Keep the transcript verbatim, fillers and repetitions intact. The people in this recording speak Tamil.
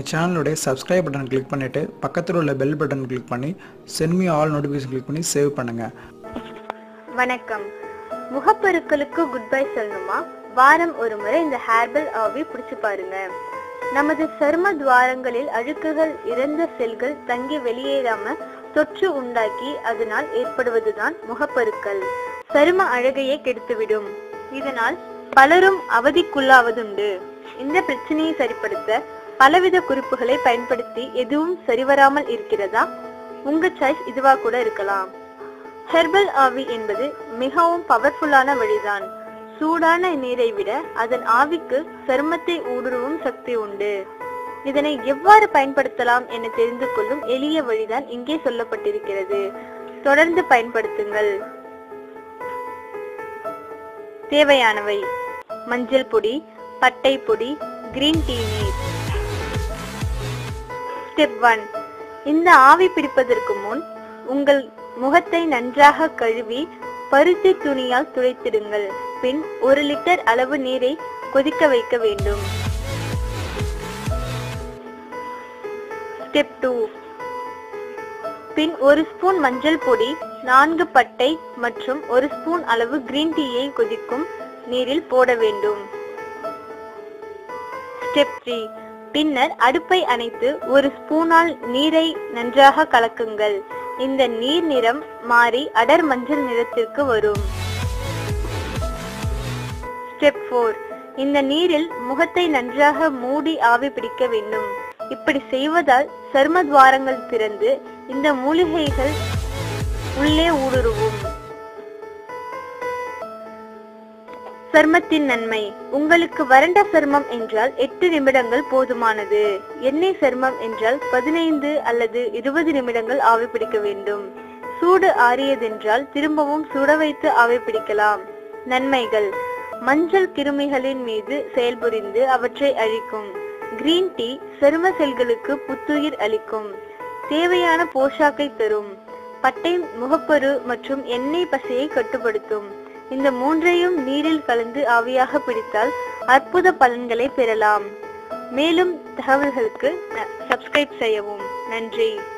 சேனலுடைய சப்ஸ்கிரைப் பட்டன் கிளிக் பண்ணிட்டு பக்கத்துல உள்ள பெல் பட்டன் கிளிக் பண்ணி send me all notification click பண்ணி சேவ் பண்ணுங்க. வணக்கம். முகப்பருக்களுக்கு குட் பை சொல்லணுமா? வாரம் ஒரு முறை இந்த ஹேர்பல் ஆவி பிடிச்சு பாருங்க. நமது சரும துவாரங்களில் அழுக்குகள், இறந்த செல்கள் தங்கி வெளியேறாம தொற்று உண்டாக்கி அதனால் ஏற்படுவதுதான் முகப்பருக்கள். சரும அழகையே கெடுத்துவிடும். இதனால் பலரும் அவதிக்குள்ளாவதுண்டு. இந்த பிரச்சனையை சரிப்படுத்த பலவித குறிப்புகளை பயன்படுத்தி எதுவும் சரிவராமல் இருக்கிறதா? உங்க சாய்ஸ் இதுவா கூட இருக்கலாம். ஹெர்பல் ஆவி என்பது மிகவும் பவர்ஃபுல்லான வழிதான். சூடான நீரை விட அதன் ஆவிக்கு சருமத்தை ஊடுருவும் சக்தி உண்டு. இதனை எவ்வாறு பயன்படுத்தலாம் என தெரிந்து கொள்ளும் எளிய வழிதான் இங்கே சொல்லப்பட்டிருக்கிறது. தொடர்ந்து பயன்படுத்துங்கள். தேவையானவை: மஞ்சள் பொடி, பட்டை பொடி, கிரீன் டீ நீர். Step one. இந்த ஆவி பிடிப்பதற்கு முன் உங்கள் முகத்தை நன்றாக கழுவி பருத்தி துணியால் துடைத்திடுங்கள். பின் ஒரு லிட்டர் அளவு நீரை கொதிக்க வைக்க வேண்டும். Step two. பின் ஒரு ஸ்பூன் மஞ்சள் பொடி, நான்கு பட்டை மற்றும் ஒரு ஸ்பூன் அளவு கிரீன் டீயை கொதிக்கும் நீரில் போட வேண்டும். Step three. பின்னர் அடுப்பை அணைத்து ஒரு ஸ்பூனால் நீரை நன்றாக கலக்குங்கள். இந்த நீர் நிறம் மாறி அடர் மஞ்சள் நிறத்திற்கு வரும். Step four. இந்த நீரில் முகத்தை நன்றாக மூடி ஆவி பிடிக்க வேண்டும். இப்படி செய்வதால் சரும துவாரங்கள் திறந்து இந்த மூலிகைகள் உள்ளே ஊடுருவும். சருமத்தின் நன்மை: உங்களுக்கு வறண்ட சருமம் என்றால் எட்டு நிமிடங்கள் போதுமானது. எண்ணெய் சருமம் என்றால் பதினைந்து அல்லது இருபது நிமிடங்கள் ஆவி பிடிக்க வேண்டும். சூடு ஆறியதென்றால் திரும்பவும் சுட வைத்து ஆவி பிடிக்கலாம். நன்மைகள்: மஞ்சள் கிருமிகளின் மீது செயல்புரிந்து அவற்றை அழிக்கும். கிரீன் டீ சரும செல்களுக்கு புத்துயிர் அளிக்கும். தேவையான போஷாக்கை தரும். பட்டை முகப்பரு மற்றும் எண்ணெய் பசையை கட்டுப்படுத்தும். இந்த மூன்றையும் நீரில் கலந்து ஆவியாக பிடித்தால் அற்புத பலன்களை பெறலாம். மேலும் தகவல்களுக்கு சப்ஸ்கிரைப் செய்யவும். நன்றி.